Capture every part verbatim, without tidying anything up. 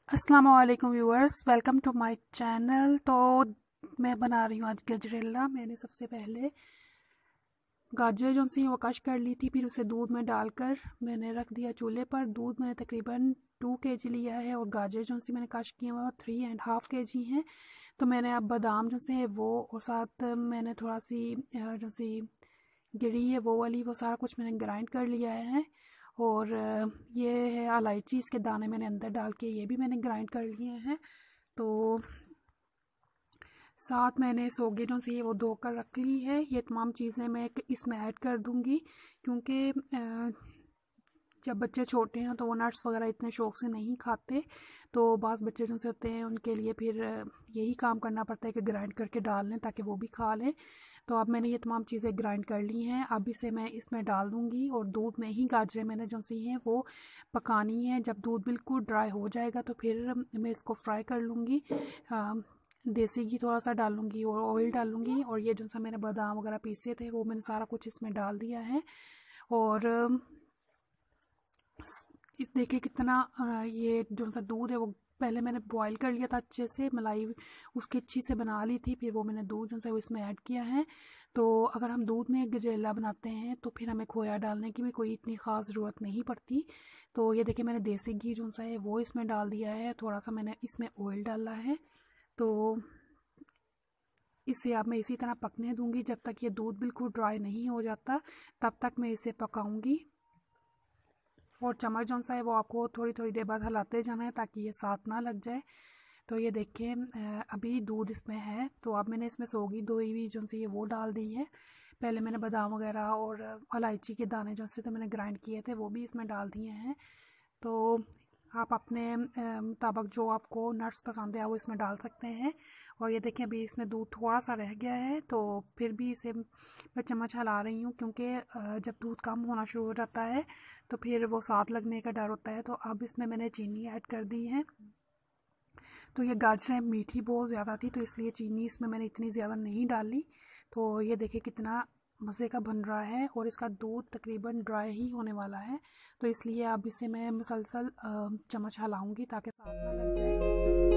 अस्सलाम वालेकुम viewers, welcome to my channel. तो मैं बना रही हूँ आज गजरेला। मैंने सबसे पहले गाजर जो सी वो कश कर ली थी, फिर उसे दूध में डालकर मैंने रख दिया चूल्हे पर। दूध मैंने तकरीबन टू के जी लिया है और गाजर जो सी मैंने कश किए हुए वो थ्री एंड हाफ़ के जी हैं। तो मैंने अब बादाम जो से है वो, और साथ मैंने थोड़ा सी जो सी गिरी है वो वाली, वो सारा कुछ मैंने ग्राइंड कर लिया है। और ये है इलायची, इसके दाने मैंने अंदर डाल के ये भी मैंने ग्राइंड कर लिए हैं। तो साथ मैंने सोगेनों से वो धो कर रख ली है। ये तमाम चीज़ें मैं इसमें ऐड कर दूंगी, क्योंकि जब बच्चे छोटे हैं तो वो नट्स वगैरह इतने शौक से नहीं खाते। तो बाज़ बच्चे जो से होते हैं उनके लिए फिर यही काम करना पड़ता है कि ग्राइंड करके डाल लें ताकि वो भी खा लें। तो अब मैंने ये तमाम चीज़ें ग्राइंड कर ली हैं। अब इसे मैं इसमें डाल दूँगी और दूध में ही गाजरें मैंने जो सी हैं वो पकानी है। जब दूध बिल्कुल ड्राई हो जाएगा तो फिर मैं इसको फ्राई कर लूँगी। देसी घी थोड़ा सा डालूँगी और ऑयल डालूँगी, और ये जो सा मैंने बादाम वगैरह पीसे थे वो मैंने सारा कुछ इसमें डाल दिया है। और इस देखिए कितना ये जो सा दूध है वो पहले मैंने बॉईल कर लिया था अच्छे से, मलाई उसकी अच्छी से बना ली थी, फिर वो मैंने दूध जो सा वो इसमें ऐड किया है। तो अगर हम दूध में गजरेला बनाते हैं तो फिर हमें खोया डालने की भी कोई इतनी ख़ास ज़रूरत नहीं पड़ती। तो ये देखिए मैंने देसी घी जो सा है वो इसमें डाल दिया है, थोड़ा सा मैंने इसमें ऑयल डाला है। तो इसे अब मैं इसी तरह पकने दूंगी जब तक ये दूध बिल्कुल ड्राई नहीं हो जाता, तब तक मैं इसे पकाऊंगी। और चम्मच जो सा है वो आपको थोड़ी थोड़ी देर बाद हिलाते जाना है ताकि ये साथ ना लग जाए। तो ये देखिए अभी दूध इसमें है। तो अब मैंने इसमें सोगी धोई हुई जो सी है वो डाल दी है। पहले मैंने बादाम वगैरह और इलायची के दाने जो से तो मैंने ग्राइंड किए थे वो भी इसमें डाल दिए हैं। तो आप अपने मुताबिक जो आपको नट्स पसंद है वो इसमें डाल सकते हैं। और ये देखें अभी इसमें दूध थोड़ा सा रह गया है, तो फिर भी इसे मैं चम्मच हिला रही हूँ, क्योंकि जब दूध कम होना शुरू हो जाता है तो फिर वो साथ लगने का डर होता है। तो अब इसमें मैंने चीनी ऐड कर दी है। तो ये गाजरें मीठी बहुत ज़्यादा थी तो इसलिए चीनी इसमें मैंने इतनी ज़्यादा नहीं डाली। तो ये देखिए कितना मज़े का बन रहा है, और इसका दूध तकरीबन ड्राई ही होने वाला है। तो इसलिए अब इसे मैं मुसलसल चम्मच हिलाऊंगी ताकि साथ ना लग जाए।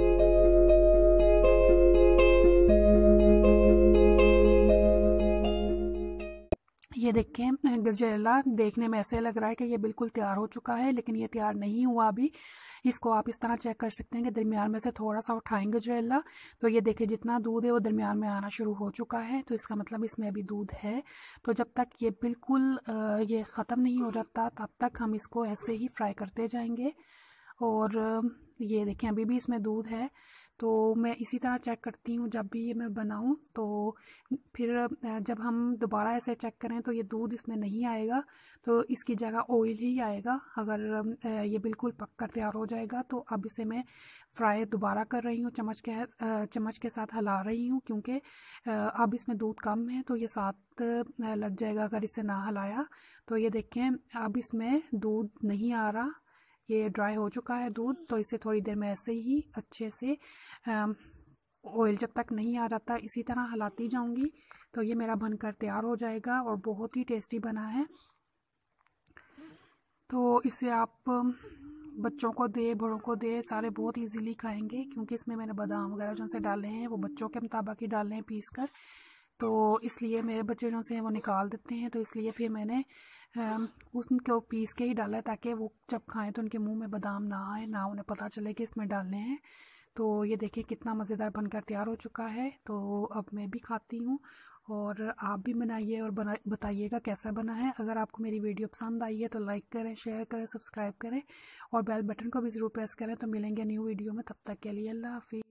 ये देखें गजरेला देखने में ऐसे लग रहा है कि ये बिल्कुल तैयार हो चुका है, लेकिन ये तैयार नहीं हुआ अभी। इसको आप इस तरह चेक कर सकते हैं कि दरमियान में से थोड़ा सा उठाएंगे गजरेला, तो ये देखिए जितना दूध है वो दरमियान में आना शुरू हो चुका है। तो इसका मतलब इसमें अभी दूध है। तो जब तक ये बिल्कुल ये ख़त्म नहीं हो जाता तब तक हम इसको ऐसे ही फ्राई करते जाएंगे। और ये देखें अभी भी इसमें दूध है। तो मैं इसी तरह चेक करती हूँ जब भी ये मैं बनाऊँ। तो फिर जब हम दोबारा ऐसे चेक करें तो ये दूध इसमें नहीं आएगा, तो इसकी जगह ऑयल ही आएगा। अगर ये बिल्कुल पक कर तैयार हो जाएगा तो अब इसे मैं फ्राई दोबारा कर रही हूँ, चम्मच के चम्मच के साथ हिला रही हूँ, क्योंकि अब इसमें दूध कम है तो ये साथ लग जाएगा अगर इसे ना हिलाया। तो ये देखें अब इसमें दूध नहीं आ रहा, ये ड्राई हो चुका है दूध। तो इसे थोड़ी देर में ऐसे ही अच्छे से ऑयल जब तक नहीं आ जाता इसी तरह हिलाती जाऊंगी। तो ये मेरा बनकर तैयार हो जाएगा और बहुत ही टेस्टी बना है। तो इसे आप बच्चों को दे, बड़ों को दे, सारे बहुत इजीली खाएंगे, क्योंकि इसमें मैंने बादाम वगैरह जो से डाले हैं वो बच्चों के मुताबिक ही डाले हैं पीस कर। तो इसलिए मेरे बच्चे जो से हैं वो निकाल देते हैं, तो इसलिए फिर मैंने उनको पीस के ही डाला है ताकि वो जब खाएं तो उनके मुंह में बादाम ना आए, ना उन्हें पता चले कि इसमें डालने हैं। तो ये देखिए कितना मज़ेदार बनकर तैयार हो चुका है। तो अब मैं भी खाती हूँ, और आप भी बनाइए और बना बताइएगा कैसा बना है। अगर आपको मेरी वीडियो पसंद आई है तो लाइक करें, शेयर करें, सब्सक्राइब करें और बेल बटन को भी ज़रूर प्रेस करें। तो मिलेंगे न्यू वीडियो में, तब तक के लिए अल्लाह हाफिज़।